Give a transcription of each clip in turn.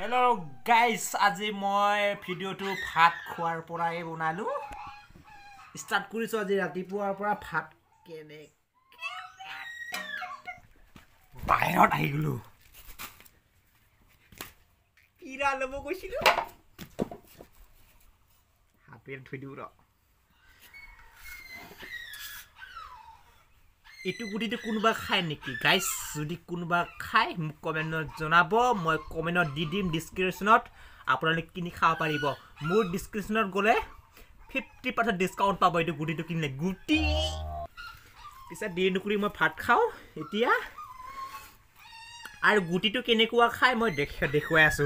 Hello guys आज मैं video तो भात खोৱাৰ পৰাই বনালো স্टार्ट কৰিছো আজি ৰাতিপুৱাৰ পৰা ভাত কেনে বাহিৰত আহি গলো কিৰা লব কৈছিলো হাতেৰ ধুই দিউ ৰ এটু গুটিটো কোনবা খায় নেকি গাইস যদি কোনবা খায় মোক কমেন্টত জনাব মই কমেন্টত দি দিম ডেসক্ৰিপচনত আপোনালোকে কিনি খাব পাৰিব মোৰ ডেসক্ৰিপচনত গলে 50% ডিসকাউন্ট পাব এটু গুটিটো কিনলে গুটি পিছে দেৰি নকৰি মই ভাত খাও এতিয়া আৰু গুটিটো কেনেকুৱা খায় মই দেখুৱাই আছো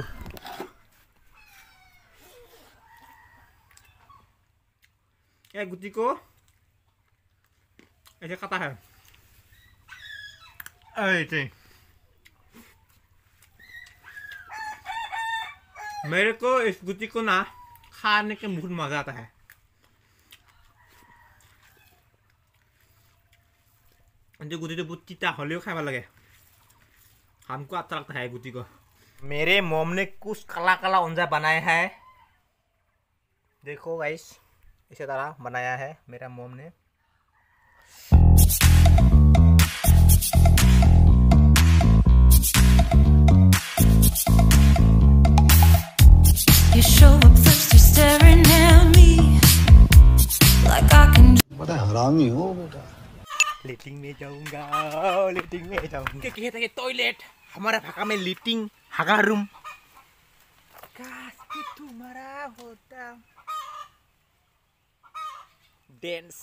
এই গুটি को ऐसे खाता है मेरे को इस गुटी को ना खाने के बहुत मजा आता है जो गुटी तो बहुत तीता होलियो खाने लगे हमको अच्छा लगता है गुटी को मेरे मॉम ने कुछ काला काला अंजा बनाया है देखो गाइस इसी तरह बनाया है मेरा मॉम ने You show up first, you're staring at me like I can. बड़ा हरामी हो बेटा लेटिंग में जाऊंगा क्या कहते हैं टॉयलेट हमारा भाषा में लेटिंग हगा रूम काश कि तुम्हारा होता डांस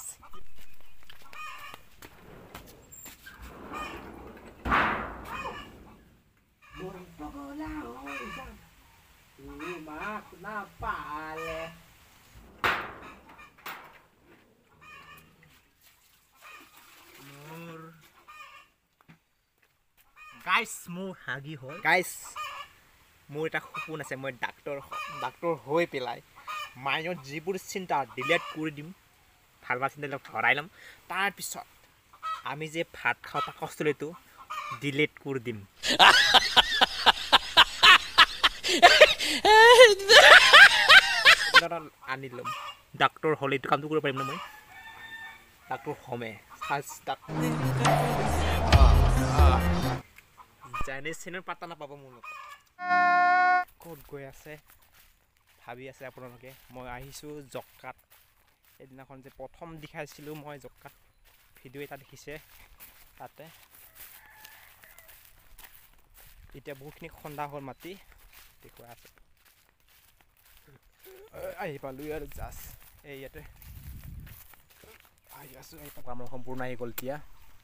गाइस मोर हागि होय गाइस मोर এটা সপোন আছে মই ডাক্তৰ হৈ পেলাই মাইনৰ জিবুৰ চিন্তা ডিলিট কৰি দিম ভালবা চিন্তা ভৰাই লম তাৰ পিছত আমি যে ভাত খাও তা কষ্টলেটো ডিলিট কৰি দিম আনি লম ডাক্তৰ হলে তো কামটো কৰিব পাৰিম না মই ডাক্তৰ হমে ফাৰ্ষ্ট জানে সিনৰ পাতা না পাব মোৰ কোড গৈ আছে ভাবি আছে আপোনালোকে মই আহিছো জক্কাত এদিনাখন যে প্ৰথম দেখাইছিলো মই জক্কাত ভিডিও এটা দেখিছে তাতে এটা বহুতখিনি খন্দা হল মাটি দেখুৱা আছে আহি পালো আৰু জাস্ট এই ইয়াতে আহি আছো এই কাম সম্পূৰ্ণ আহি গল এতিয়া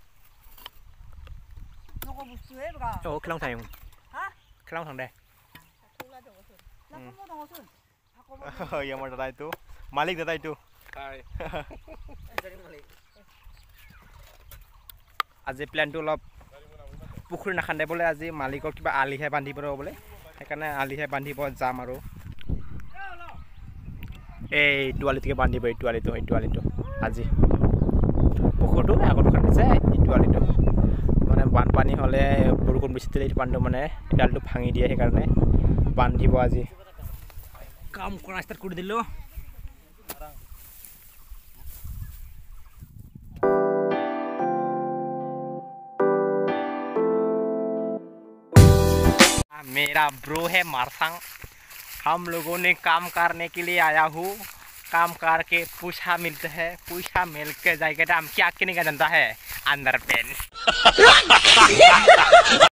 নক বস্তু হে বগা ও খেলাং থাই হা খেলাং থাং দে তোলা দগছুন লাকমো দগছুন হয় আমার দাদা তো মালিক দাদা তো হাই আজি প্ল্যানটো অলপ পুখুৰী নাখান্দে বলে আজি মালিকৰ কিবা আলিহে বান্ধিব বলে সেইকাৰণে আলিহে বান্ধিব যাম আৰু এই টুৱালিটোকে বান্ধিব এই টুৱালিটো আজি পুখুৰীটো আগত খান্দিছে এই টুৱালিটো মানে বানপানী হলে বৰষুণ বেছি দিলে এই পানীটো মানে ডালটো ভাঙি দিয়ে সেইকাৰণে বান্ধিব আজি কাম কৰা ষ্টাৰ্ট কৰি দিলো मेरा ब्रो है मारसंग हम लोगों ने काम करने के लिए आया हूँ काम करके पूछा मिलता है पूछा मिल के जाएगा हम क्या करने का जनता है अंदर पेन